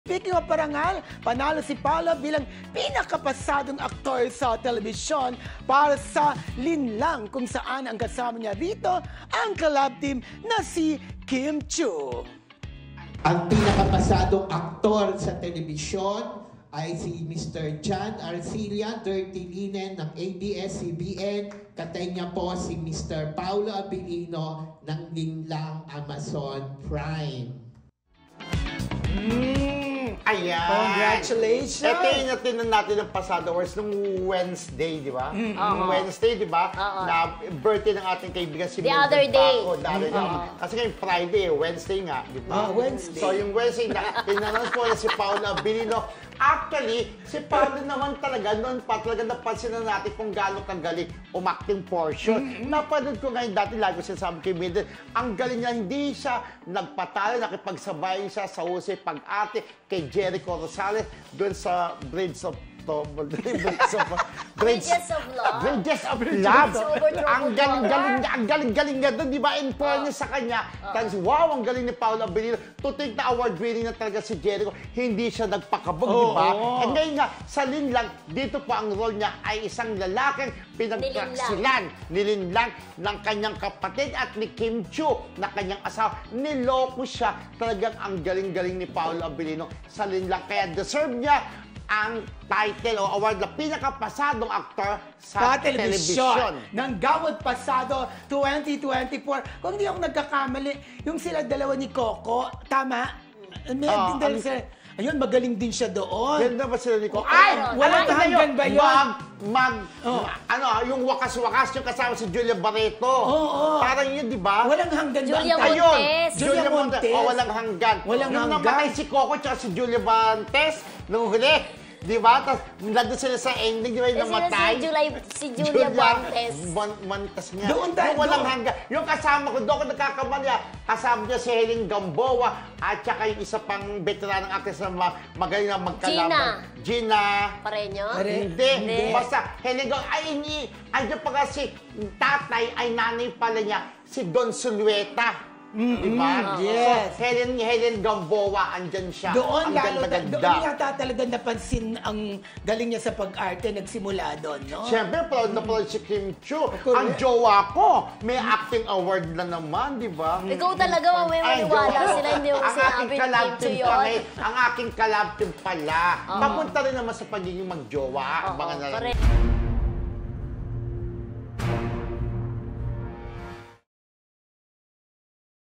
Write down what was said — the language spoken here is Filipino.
Speaking of parangal, panalo si Paula bilang pinakapasadong aktor sa telebisyon para sa Linlang, kung saan ang kasama niya rito ang collab team na si Kim Chiu. Ang pinakapasadong aktor sa telebisyon ay si Mr. John Arcilla, Dirty Linen ng ABS-CBN. Katay niya po si Mr. Paulo Abilino ng Linlang Amazon Prime. Ayan. Congratulations! Ito yung natinan natin ng Pasado Wars nung Wednesday, di ba? Wednesday, di ba? Na birthday ng ating kaibigan si The other day. Kasi ngayon Friday, Wednesday nga, di ba? Wednesday. So yung Wednesday na, tinanong po na si Paula Abilino. Actually, si Paula naman talaga, noon pa talaga napansin na natin kung gaano kagaling umakting portion. Napanood ko ngayon dati, lagi ko sinasabi kay Mildred, ang galing niya, hindi siya nagpatalo, nakipagsabay siya sa husay pag-ate kay Jericho Rosales doon sa Bridges of Love. Bridges of Love. Ang galing nga doon, di ba? In fairness sa kanya, wow, ang galing ni Paula Abilino. Tutig na award-winning na talaga si Jericho. Hindi siya nagpakabog, di ba? And ngayon nga, sa Linlang, dito po ang role niya ay isang lalaking pinagkaksilan, nilinlang ng kanyang kapatid at ni Kim Chiu na kanyang asawa. Niloko siya. Talagang ang galing-galing ni Paula Abilino sa Linlang. Kaya deserve niya ang title o award na pinakapasadong aktor sa telebisyon ng Gawad Pasado 2024. Kung hindi ako nagkakamali, yung sila dalawa ni Coco, tama? Ayun, magaling din siya doon. Ganda ba sila ni Coco? Ay! Walang hanggan ba yun? Yung wakas-wakas, yung kasama si Julia Barreto. Parang yun, di ba? Walang hanggan ba? Julia Montes. Julia Montes. Walang hanggan. Nung namatay si Coco at si Julia Montes, nung huli, di ba? Tapos, nandun sila sa ending, di ba yung namatay? Si Julia Montes. Montes nga. Doon tayo. Yung walang hanggan. Yung kasama ko, doon ko nagkakamali. Kasama niya si Helen Gamboa at saka yung isa pang veteranang actress na magaling na magkalaban. Gina. Pareño? Hindi. Basta, Helen Gamboa. Andiyan pa kasi, tatay ay nanay pala niya, si Don Sulueta. Diba? Yes. So, Helen Gamboa, andyan siya. Doon, ang doon yata talaga napansin ang galing niya sa pag-arte, nagsimula doon, no? Siyempre, proud na proud si Kim Chiu. Ang jowa ko, may acting award na naman, di ba? Ikaw talaga, mamaya maniwala sila, hindi mo sinabi ni Kim Chiu yun. Ang aking collab team pala. Papunta rin naman sa pagiging magjowa. Abangan na lang.